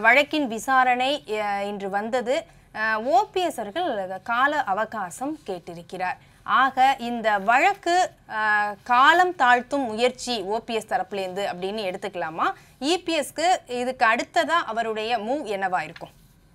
வழக்கின் விசாரணை இன்று வந்தது. ஓபிஎஸ் அவர்கள் கால அவகாசம் கேட்டிருக்கிறார். ஆக இந்த வழக்கு காலம் தாழ்த்தும் முயற்சி ஓபிஎஸ் தரப்புலேருந்து அப்படின்னு எடுத்துக்கலாமா? இபிஎஸ்க்கு இதுக்கு அடுத்ததா அவருடைய மூவ் என்னவா இருக்கும்?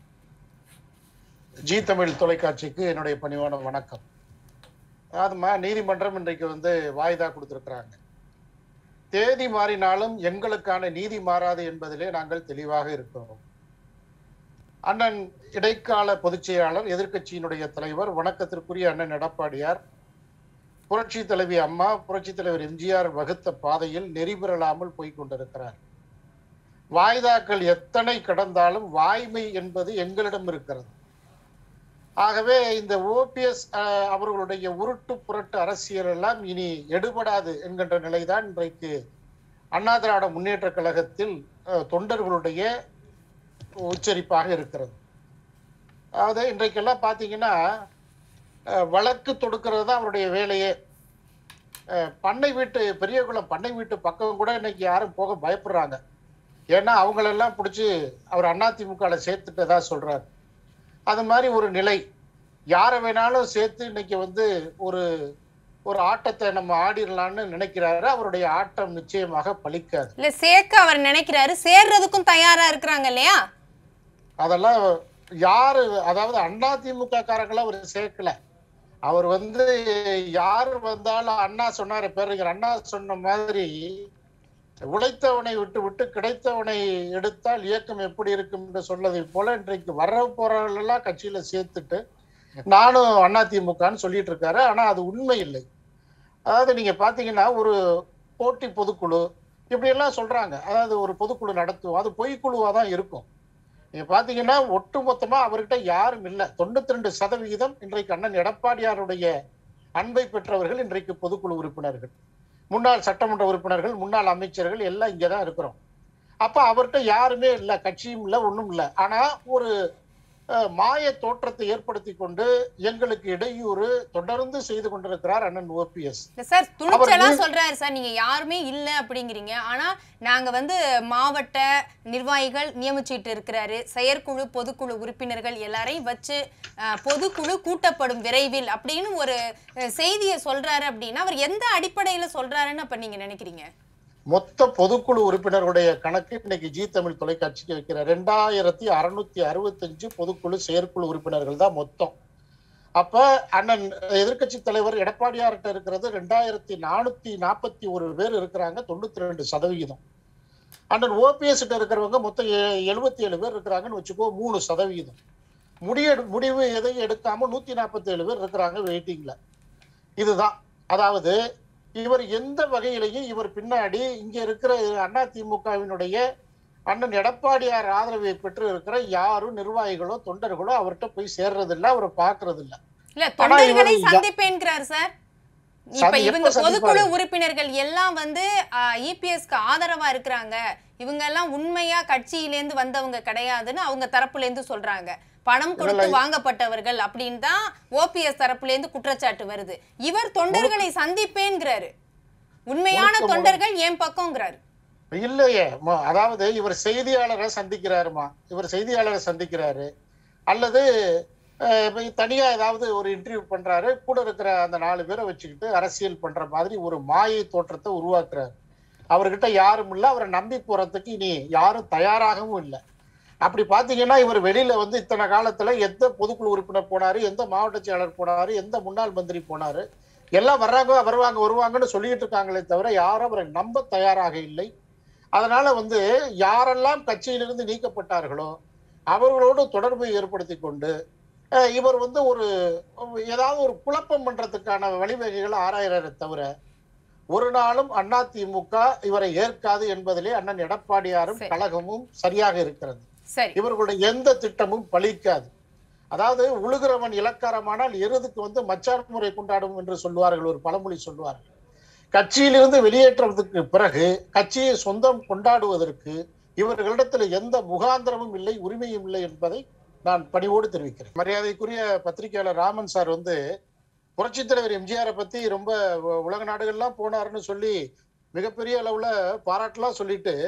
ஜீ தமிழ் தொலைக்காட்சிக்கு என்னுடைய பணிவான வணக்கம். அதுமா நீதிமன்றம் இன்றைக்கு வாய்தா கொடுத்திருக்கிறாங்க. தேதி மாறினாலும் எங்களுக்கான நீதி மாறாது என்பதிலே நாங்கள் தெளிவாக இருக்கிறோம். அண்ணன் இடைக்கால பொதுச் செயலாளர், எதிர்க்கட்சியினுடைய தலைவர், வணக்கத்திற்குரிய அண்ணன் எடப்பாடியார், புரட்சி தலைவி அம்மா, புரட்சி தலைவர் எம்ஜிஆர் வகுத்த பாதையில் நெறிபெறலாமல் போய்கொண்டிருக்கிறார். வாய்தாக்கள் எத்தனை கடந்தாலும் வாய்மை என்பது எங்களிடம் இருக்கிறது. ஆகவே இந்த ஓபிஎஸ் அவர்களுடைய உருட்டு புரட்டு அரசியல் எல்லாம் இனி எடுபடாது என்கின்ற நிலைதான் இன்றைக்கு அண்ணா திராவிட முன்னேற்ற கழகத்தில் தொண்டர்களுடைய உச்சரிப்பாக இருக்கிறது. அதாவது இன்றைக்கெல்லாம் பார்த்தீங்கன்னா வழக்கு தொடுக்கிறது தான் அவருடைய வேலையே. பண்ணை வீட்டு பெரியகுளம் பண்ணை வீட்டு பக்கம் கூட இன்னைக்கு யாரும் போக பயப்படுறாங்க. ஏன்னா அவங்களெல்லாம் பிடிச்சி அவர் அதிமுகவில் சேர்த்துட்டதா சொல்றாரு. அது மாதிரி ஒரு நிலை. யாரை வேணாலும் சேர்த்து இன்னைக்கு ஒரு ஒரு ஆட்டத்தை நம்ம ஆடிடலாம்னு நினைக்கிறாரு. அவருடைய ஆட்டம் நிச்சயமாக பலிக்காது. இல்ல சேர்க்க அவர் நினைக்கிறாரு, சேர்றதுக்கும் தயாரா இருக்கிறாங்க இல்லையா? அதெல்லாம் யாரு, அதாவது அதிமுக காரங்கள அவர் சேர்க்கல. அவர் யாரு வந்தாலும் அண்ணா சொன்னாரு பேருங்கிற அண்ணா சொன்ன மாதிரி உழைத்தவனை விட்டு விட்டு கிடைத்தவனை எடுத்தால் இயக்கம் எப்படி இருக்கும் என்று சொல்லதை போல இன்றைக்கு வர போறவர்கள் எல்லாம் கட்சியில சேர்த்துட்டு நானும் அதிமுகன்னு சொல்லிட்டு இருக்காரு. ஆனா அது உண்மை இல்லை. அதாவது நீங்க பாத்தீங்கன்னா ஒரு போட்டி பொதுக்குழு இப்படி எல்லாம் சொல்றாங்க. அதாவது ஒரு பொதுக்குழு நடத்துவோம், அது பொய்க்குழுவா தான் இருக்கும். நீங்க பாத்தீங்கன்னா ஒட்டு மொத்தமா அவர்கிட்ட யாரும் இல்லை. 92% இன்றைக்கு அண்ணன் எடப்பாடியாருடைய அன்பை பெற்றவர்கள் இன்றைக்கு பொதுக்குழு உறுப்பினர்கள், முன்னாள் சட்டமன்ற உறுப்பினர்கள், முன்னாள் அமைச்சர்கள் எல்லாம் இங்கதான் இருக்கிறோம். அப்ப அவர்கிட்ட யாருமே இல்லை, கட்சியும் இல்லை, ஒண்ணும் இல்லை. ஆனா ஒரு மாய தோற்றத்தை ஏற்படுத்தி கொண்டு எங்களுக்கு இடையூறு தொடர்ந்து செய்து கொண்டிருக்கிறார் அண்ணன் ஓபிஎஸ். சார் துணிச்சலா சொல்றாரு சார், நீங்க யாருமே இல்ல அப்படிங்கிறீங்க. ஆனா நாங்க மாவட்ட நிர்வாகிகள் நியமிச்சிட்டு இருக்கிறாரு, செயற்குழு பொதுக்குழு உறுப்பினர்கள் எல்லாரையும் வச்சு பொதுக்குழு கூட்டப்படும் விரைவில் அப்படின்னு ஒரு செய்தியை சொல்றாரு. அப்படின்னா அவர் எந்த அடிப்படையில சொல்றாருன்னு அப்ப நீங்க நினைக்கிறீங்க? மொத்த பொதுக்குழு உறுப்பினர்களுடைய கணக்கு இன்னைக்கு ஜீ தமிழ் தொலைக்காட்சிக்கு வைக்கிறார். 2665 பொதுக்குழு செயற்குழு உறுப்பினர்கள் தான் மொத்தம். அப்ப அண்ணன் எதிர்கட்சி தலைவர் எடப்பாடியார்கிட்ட இருக்கிறது 2441 பேர் இருக்கிறாங்க, 92%. அண்ணன் ஓபிஎஸ் கிட்ட இருக்கிறவங்க மொத்தம் 77 பேர் இருக்கிறாங்கன்னு வச்சுக்கோ, 3%. முடிவு எதையும் எடுக்காம 147 பேர் இருக்கிறாங்க வெயிட்டிங்ல. இதுதான். அதாவது இவர் எந்த வகையிலையும் இவர் பின்னாடி இங்க இருக்கிற அதிமுகவினுடைய அண்ணன் எடப்பாடியார் ஆதரவை பெற்று இருக்கிற யாரும் நிர்வாகிகளோ தொண்டர்களோ அவர்கிட்ட போய் சேர்றதில்லை, அவரை பாக்குறது இல்ல. தொண்டர்களை சந்திப்பேன்கிறார் சார். இப்ப இவங்க பொதுக்குழு உறுப்பினர்கள் எல்லாம் இபிஎஸ்க்கு ஆதரவா இருக்கிறாங்க, இவங்க எல்லாம் உண்மையா கட்சியிலேருந்து வந்தவங்க கிடையாதுன்னு அவங்க தரப்புல இருந்து சொல்றாங்க. பணம் கொடுத்து வாங்கப்பட்டவர்கள் அப்படின்னு தான் ஓபிஎஸ் தரப்புல இருந்து குற்றச்சாட்டு வருது. இவர் தொண்டர்களை சந்திப்பேன்கிறாரு, உண்மையான தொண்டர்கள் என் பக்கம்ங்கிறாரு. இல்லையே, அதாவது இவர் செய்தியாளரை சந்திக்கிறாருமா, இவர் செய்தியாளரை சந்திக்கிறாரு அல்லது தனியா ஏதாவது ஒரு இன்டர்வியூ பண்றாரு, கூட இருக்கிற அந்த 4 பேரை வச்சுக்கிட்டு அரசியல் பண்ற மாதிரி ஒரு மாயை தோற்றத்தை உருவாக்குறாரு. அவர்கிட்ட யாரும் இல்லை, அவரை நம்பி போறதுக்கு இனி யாரும் தயாராகவும் இல்லை. அப்படி பாத்தீங்கன்னா இவர் வெளியில இத்தனை காலத்துல எந்த பொதுக்குழு உறுப்பினர் போனாரு, எந்த மாவட்ட செயலாளர் போனாரு, எந்த முன்னாள் மந்திரி போனாரு, எல்லாம் வருவாங்கன்னு சொல்லிட்டு இருக்காங்களே தவிர யாரும் அவரை நம்ப தயாராக இல்லை. அதனால யாரெல்லாம் கட்சியிலிருந்து நீக்கப்பட்டார்களோ அவர்களோடு தொடர்பை ஏற்படுத்தி கொண்டு இவர் ஒரு ஏதாவது ஒரு குழப்பம் பண்றதுக்கான வழிவகைகளை ஆராயறதை தவிர ஒரு நாளும் அதிமுக இவரை ஏற்காது என்பதிலே அண்ணன் எடப்பாடியாரும் கழகமும் சரியாக இருக்கிறது. இவர்களுடைய எந்த திட்டமும் பலிக்காது. அதாவது உழுகிறவன் இலக்காரமானால் எருதுக்கு மச்சான் முறை கொண்டாடும் என்று சொல்லுவார்கள், ஒரு பழமொழி சொல்லுவார்கள். கட்சியிலிருந்து வெளியேற்றத்துக்கு பிறகு கட்சியை சொந்தம் கொண்டாடுவதற்கு இவர்களிடத்தில் எந்த முகாந்திரமும் இல்லை, உரிமையும் இல்லை என்பதை நான் பணிவோடு தெரிவிக்கிறேன். மரியாதைக்குரிய பத்திரிகையாளர் ராமன் சார் புரட்சி தலைவர் எம்ஜிஆரை பத்தி ரொம்ப உலக நாடுகள்லாம் போனாருன்னு சொல்லி மிகப்பெரிய அளவுல பாராட்டலாம் சொல்லிட்டு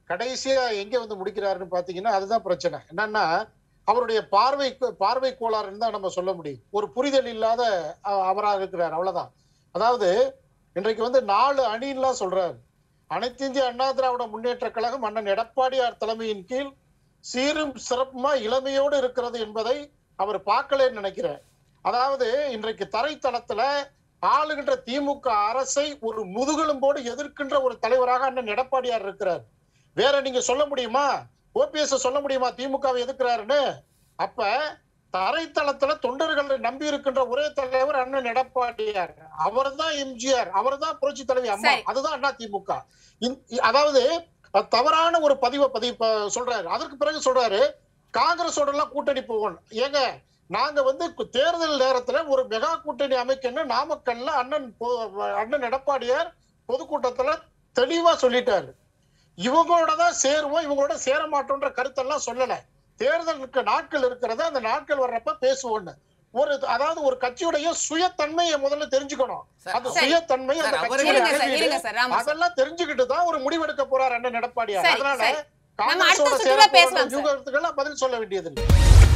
கடைசியா எங்க வந்து முடிக்கிறாருன்னு பாத்தீங்கன்னா அதுதான் பிரச்சனை. என்னன்னா அவருடைய பார்வை கோளாறுன்னு தான் நம்ம சொல்ல முடியும். ஒரு புரிதல் இல்லாத அவராக இருக்கிறார், அவ்வளவுதான். அதாவது இன்றைக்கு வந்து 4 அணிலாம் சொல்றாரு. அனைத்து இந்திய அண்ணா திராவிட முன்னேற்ற கழகம் அண்ணன் எடப்பாடியார் தலைமையின் கீழ் சீரும் சிறப்புமா இளமையோடு இருக்கிறது என்பதை அவர் பார்க்கலன்னு நினைக்கிறார். அதாவது இன்றைக்கு தரைத்தளத்துல ஆளுகின்ற திமுக அரசை ஒரு முதுகெலும்போடு எதிர்க்கின்ற ஒரு தலைவராக அண்ணன் எடப்பாடியார் இருக்கிறார். வேற நீங்க சொல்ல முடியுமா? ஓபிஎஸ் சொல்ல முடியுமா திமுகவை எதிர்க்கிறாருன்னு? அப்ப தரைத்தளத்துல தொண்டர்களை நம்பி இருக்கின்ற ஒரே தலைவர் அண்ணன் எடப்பாடியார். அவர் தான் எம்ஜிஆர், அவர் தான் புரட்சி தலைவி அம்மா, அதுதான் அண்ணா திமுக. அதாவது தவறான ஒரு பதிவு சொல்றாரு. அதற்கு பிறகு சொல்றாரு காங்கிரஸோட எல்லாம் கூட்டணி போகணும். ஏங்க நாங்க வந்து தேர்தல் நேரத்துல ஒரு மெகா கூட்டணி அமைக்கணும் நாமக்கல்ல அண்ணன் எடப்பாடியார் பொதுக்கூட்டத்துல தெளிவா சொல்லிட்டாரு. இவங்களோட தான் சேருவோம், இவங்களோட சேர மாட்டோம்ன்ற கருத்தெல்லாம் சொல்லல. தேர்தலுக்கு நாட்கள் இருக்கிறத அந்த நாட்கள் வர்றப்ப பேசுவோன்னு அதாவது ஒரு கட்சியுடைய சுயத்தன்மையை முதல்ல தெரிஞ்சுக்கணும். அந்த சுயத்தன்மை அதெல்லாம் தெரிஞ்சுக்கிட்டு தான் ஒரு முடிவெடுக்க போறார் அண்ணன் எடப்பாடியார். அதனால காங்கிரஸோட சேர யூகத்துக்கெல்லாம் பதில் சொல்ல வேண்டியது இல்லை.